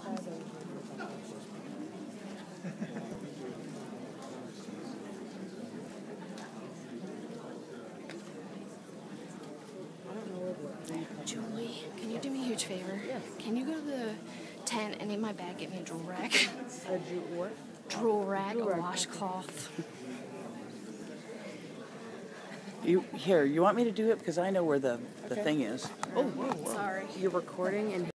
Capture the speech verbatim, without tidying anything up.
Julie, can you do me a huge favor? Yes. Can you go to the tent and in my bag get me a drool rack? A ju- what? Drool rack, Drool a rack. washcloth. You here? You want me to do it because I know where the the Okay. thing is. Oh, sorry. You're recording and